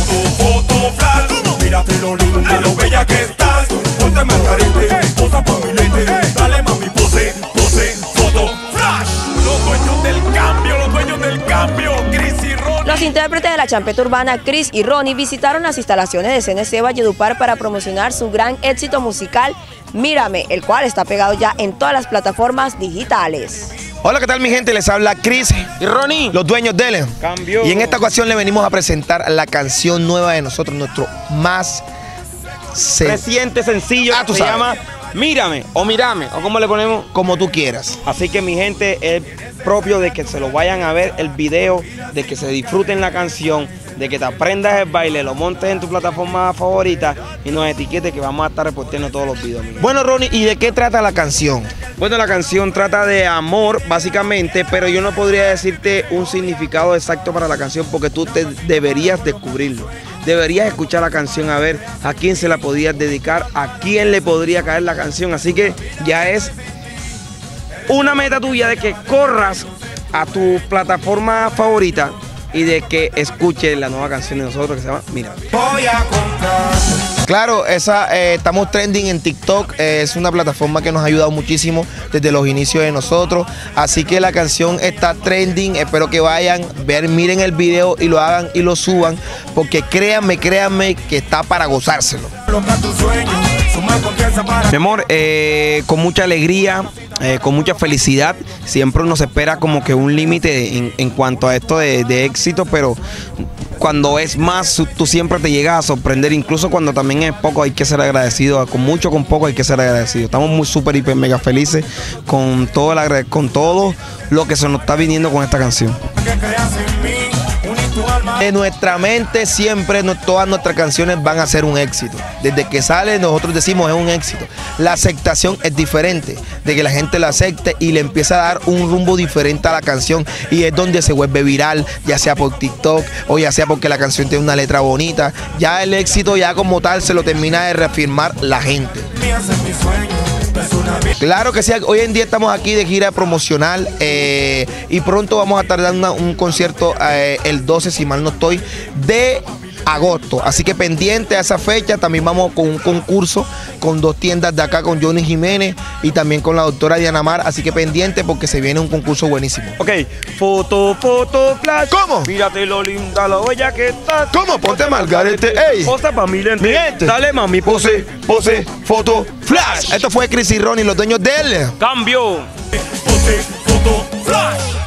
foto, flash. Mírate lo linda, lo bella que estás. Ponte margarete, posa pa' mi lente. Dale mami, pose, foto, flash. Los dueños del cambio, Chris y Ronnie. Los intérpretes de la champeta urbana Chris y Ronnie visitaron las instalaciones de CNC Valledupar para promocionar su gran éxito musical Mírame, el cual está pegado ya en todas las plataformas digitales. Hola, ¿qué tal mi gente? Les habla Chris y Ronnie, los dueños de Cambio. Y en esta ocasión le venimos a presentar la canción nueva de nosotros, nuestro más reciente sencillo que se llama Mírame o Mírame, o como le ponemos, como tú quieras. Así que mi gente, es propio de que se lo vayan a ver el video, de que se disfruten la canción, de que te aprendas el baile, lo montes en tu plataforma favorita y nos etiquetes, que vamos a estar reportando todos los videos. Bueno, Ronnie, ¿y de qué trata la canción? Bueno, la canción trata de amor, básicamente, pero yo no podría decirte un significado exacto para la canción porque tú deberías descubrirlo. Deberías escuchar la canción a ver a quién se la podías dedicar, a quién le podría caer la canción. Así que ya es una meta tuya de que corras a tu plataforma favorita y de que escuches la nueva canción de nosotros que se llama Mira. Voy a comprar. Claro, estamos trending en TikTok, es una plataforma que nos ha ayudado muchísimo desde los inicios de nosotros, así que la canción está trending, espero que vayan, miren el video y lo hagan y lo suban, porque créanme que está para gozárselo. Mi amor, con mucha alegría, con mucha felicidad, siempre nos espera como que un límite en cuanto a esto de éxito, pero cuando es más, tú siempre te llegas a sorprender, incluso cuando también es poco hay que ser agradecido, con mucho, con poco hay que ser agradecido. Estamos muy súper, hiper, mega felices con todo lo que se nos está viniendo con esta canción. En nuestra mente siempre todas nuestras canciones van a ser un éxito. Desde que sale nosotros decimos es un éxito. La aceptación es diferente, de que la gente la acepte y le empieza a dar un rumbo diferente a la canción y es donde se vuelve viral, ya sea por TikTok o ya sea porque la canción tiene una letra bonita. Ya el éxito ya como tal se lo termina de reafirmar la gente. Claro que sí, hoy en día estamos aquí de gira promocional y pronto vamos a estar dando un concierto el 12, si mal no estoy, de agosto. Así que pendiente a esa fecha, también vamos con un concurso con 2 tiendas de acá, con Johnny Jiménez y también con la doctora Diana Mar. Así que pendiente porque se viene un concurso buenísimo. Ok, foto, flash. ¿Cómo? Mírate lo linda, lo bella que estás. ¿Cómo? Ponte margarete, ey. Posa pa' mi lente. Dale mami, pose, foto, flash. Esto fue Chris y Ronnie, los dueños de él. Cambio. Pose, foto, flash.